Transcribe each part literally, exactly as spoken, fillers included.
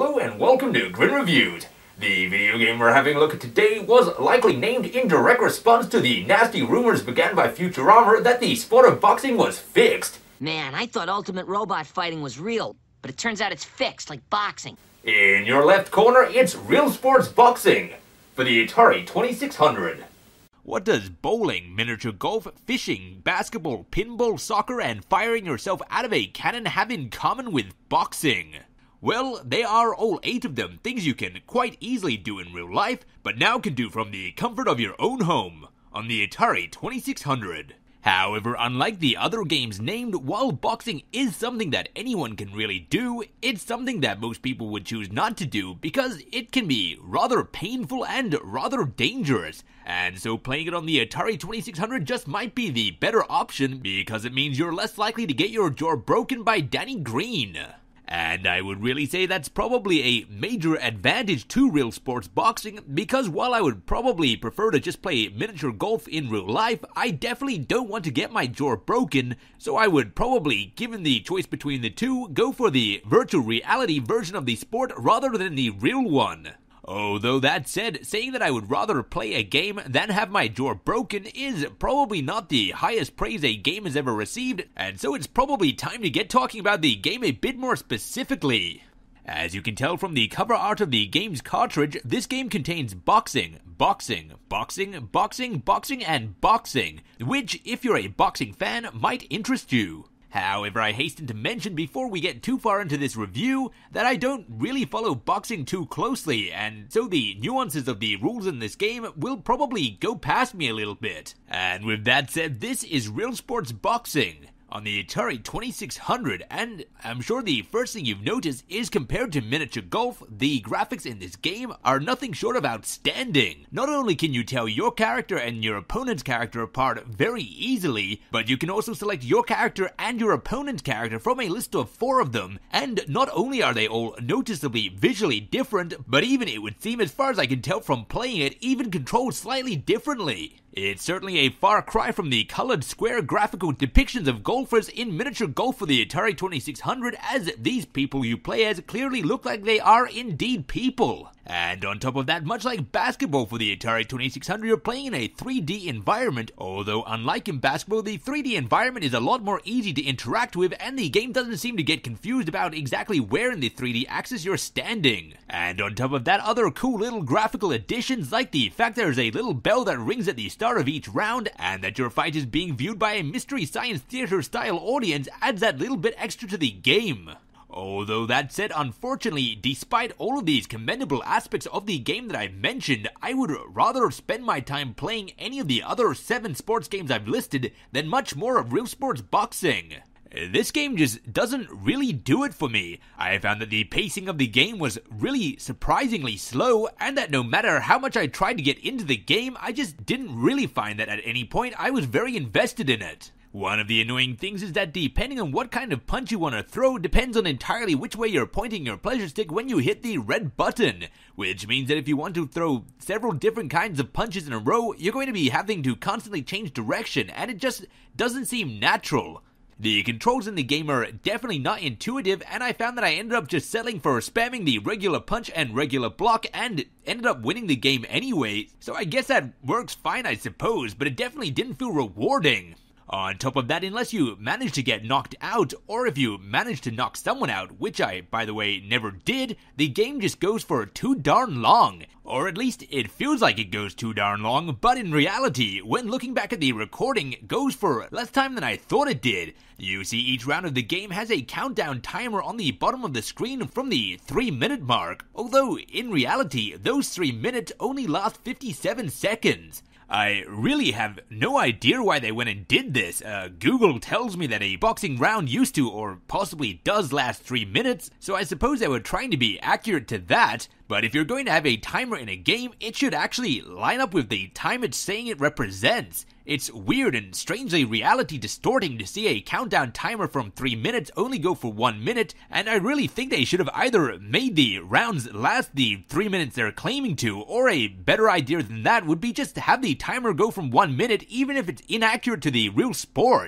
Hello and welcome to Grin Reviews. The video game we're having a look at today was likely named in direct response to the nasty rumors began by Futurama that the sport of boxing was fixed. Man, I thought ultimate robot fighting was real, but it turns out it's fixed, like boxing. In your left corner, it's Real Sports Boxing for the Atari twenty-six hundred. What does bowling, miniature golf, fishing, basketball, pinball, soccer, and firing yourself out of a cannon have in common with boxing? Well, they are all eight of them things you can quite easily do in real life, but now can do from the comfort of your own home on the Atari twenty-six hundred. However, unlike the other games named, while boxing is something that anyone can really do, it's something that most people would choose not to do because it can be rather painful and rather dangerous. And so playing it on the Atari twenty-six hundred just might be the better option because it means you're less likely to get your jaw broken by Danny Green. And I would really say that's probably a major advantage to real sports boxing, because while I would probably prefer to just play miniature golf in real life, I definitely don't want to get my jaw broken, so I would probably, given the choice between the two, go for the virtual reality version of the sport rather than the real one. Although that said, saying that I would rather play a game than have my jaw broken is probably not the highest praise a game has ever received, and so it's probably time to get talking about the game a bit more specifically. As you can tell from the cover art of the game's cartridge, this game contains boxing, boxing, boxing, boxing, boxing, and boxing, which, if you're a boxing fan, might interest you. However, I hasten to mention before we get too far into this review that I don't really follow boxing too closely, and so the nuances of the rules in this game will probably go past me a little bit. And with that said, this is Real Sports Boxing on the Atari twenty-six hundred, and I'm sure the first thing you've noticed is compared to miniature golf, the graphics in this game are nothing short of outstanding. Not only can you tell your character and your opponent's character apart very easily, but you can also select your character and your opponent's character from a list of four of them, and not only are they all noticeably visually different, but even it would seem, as far as I can tell from playing it, even controlled slightly differently. It's certainly a far cry from the colored square graphical depictions of golfers in miniature golf for the Atari twenty-six hundred, as these people you play as clearly look like they are indeed people. And on top of that, much like basketball for the Atari twenty-six hundred, you're playing in a three D environment, although unlike in basketball, the three D environment is a lot more easy to interact with, and the game doesn't seem to get confused about exactly where in the three D axis you're standing. And on top of that, other cool little graphical additions, like the fact there's a little bell that rings at the start of each round, and that your fight is being viewed by a Mystery Science Theater style audience, adds that little bit extra to the game. Although that said, unfortunately, despite all of these commendable aspects of the game that I've mentioned, I would rather spend my time playing any of the other seven sports games I've listed than much more of Real Sports Boxing. This game just doesn't really do it for me. I found that the pacing of the game was really surprisingly slow, and that no matter how much I tried to get into the game, I just didn't really find that at any point I was very invested in it. One of the annoying things is that depending on what kind of punch you want to throw depends on entirely which way you're pointing your pleasure stick when you hit the red button, which means that if you want to throw several different kinds of punches in a row, you're going to be having to constantly change direction, and it just doesn't seem natural. The controls in the game are definitely not intuitive, and I found that I ended up just settling for spamming the regular punch and regular block and ended up winning the game anyway, so I guess that works fine, I suppose, but it definitely didn't feel rewarding. On top of that, unless you manage to get knocked out, or if you manage to knock someone out, which I, by the way, never did, the game just goes for too darn long. Or at least it feels like it goes too darn long, but in reality, when looking back at the recording, it goes for less time than I thought it did. You see, each round of the game has a countdown timer on the bottom of the screen from the three minute mark, although in reality, those three minutes only last fifty-seven seconds. I really have no idea why they went and did this. Uh, Google tells me that a boxing round used to, or possibly does, last three minutes, so I suppose they were trying to be accurate to that. But if you're going to have a timer in a game, it should actually line up with the time it's saying it represents. It's weird and strangely reality distorting to see a countdown timer from three minutes only go for one minute, and I really think they should have either made the rounds last the three minutes they're claiming to, or a better idea than that would be just to have the timer go from one minute even if it's inaccurate to the real sport.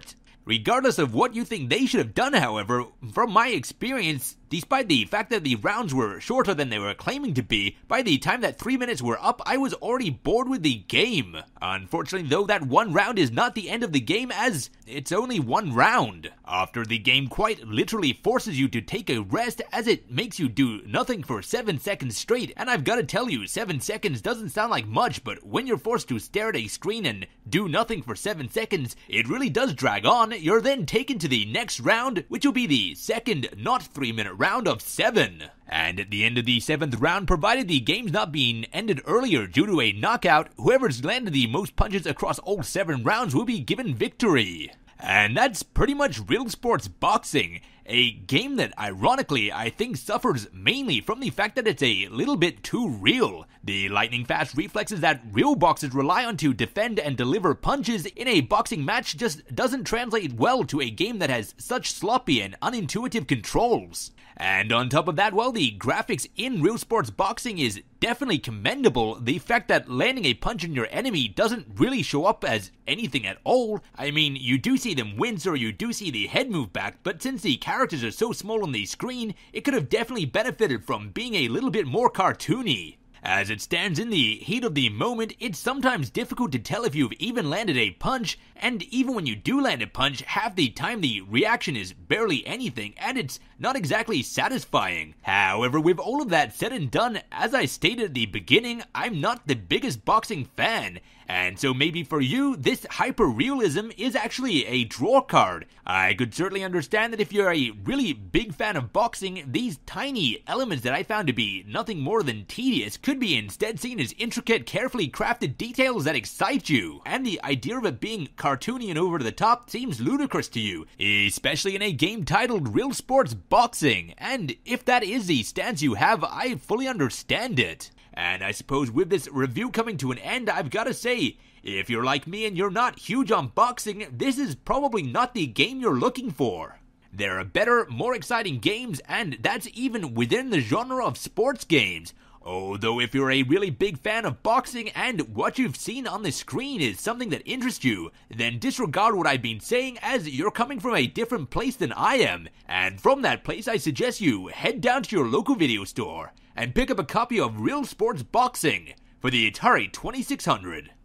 Regardless of what you think they should have done, however, from my experience, despite the fact that the rounds were shorter than they were claiming to be, by the time that three minutes were up, I was already bored with the game. Unfortunately, though, that one round is not the end of the game, as it's only one round. After the game quite literally forces you to take a rest, as it makes you do nothing for seven seconds straight, and I've gotta tell you, seven seconds doesn't sound like much, but when you're forced to stare at a screen and do nothing for seven seconds, it really does drag on. You're then taken to the next round, which will be the second not three minute round of seven. And at the end of the seventh round, provided the game's not being ended earlier due to a knockout, whoever's landed the most punches across all seven rounds will be given victory. And that's pretty much Real Sports Boxing, a game that ironically I think suffers mainly from the fact that it's a little bit too real. The lightning fast reflexes that real boxers rely on to defend and deliver punches in a boxing match just doesn't translate well to a game that has such sloppy and unintuitive controls. And on top of that, while the graphics in Real Sports Boxing is definitely commendable, the fact that landing a punch in your enemy doesn't really show up as anything at all. I mean, you do see them wince or you do see the head move back, but since the characters are so small on the screen, it could have definitely benefited from being a little bit more cartoony. As it stands in the heat of the moment, it's sometimes difficult to tell if you've even landed a punch, and even when you do land a punch, half the time the reaction is barely anything, and it's not exactly satisfying. However, with all of that said and done, as I stated at the beginning, I'm not the biggest boxing fan, and so maybe for you, this hyper-realism is actually a draw card. I could certainly understand that if you're a really big fan of boxing, these tiny elements that I found to be nothing more than tedious could be instead seen as intricate, carefully crafted details that excite you, and the idea of it being cartoony and over the top seems ludicrous to you, especially in a game titled Real Sports Boxing, and if that is the stance you have, I fully understand it. And I suppose with this review coming to an end, I've gotta say, if you're like me and you're not huge on boxing, this is probably not the game you're looking for. There are better, more exciting games, and that's even within the genre of sports games. Although if you're a really big fan of boxing and what you've seen on the screen is something that interests you, then disregard what I've been saying, as you're coming from a different place than I am. And from that place, I suggest you head down to your local video store and pick up a copy of Real Sports Boxing for the Atari twenty-six hundred.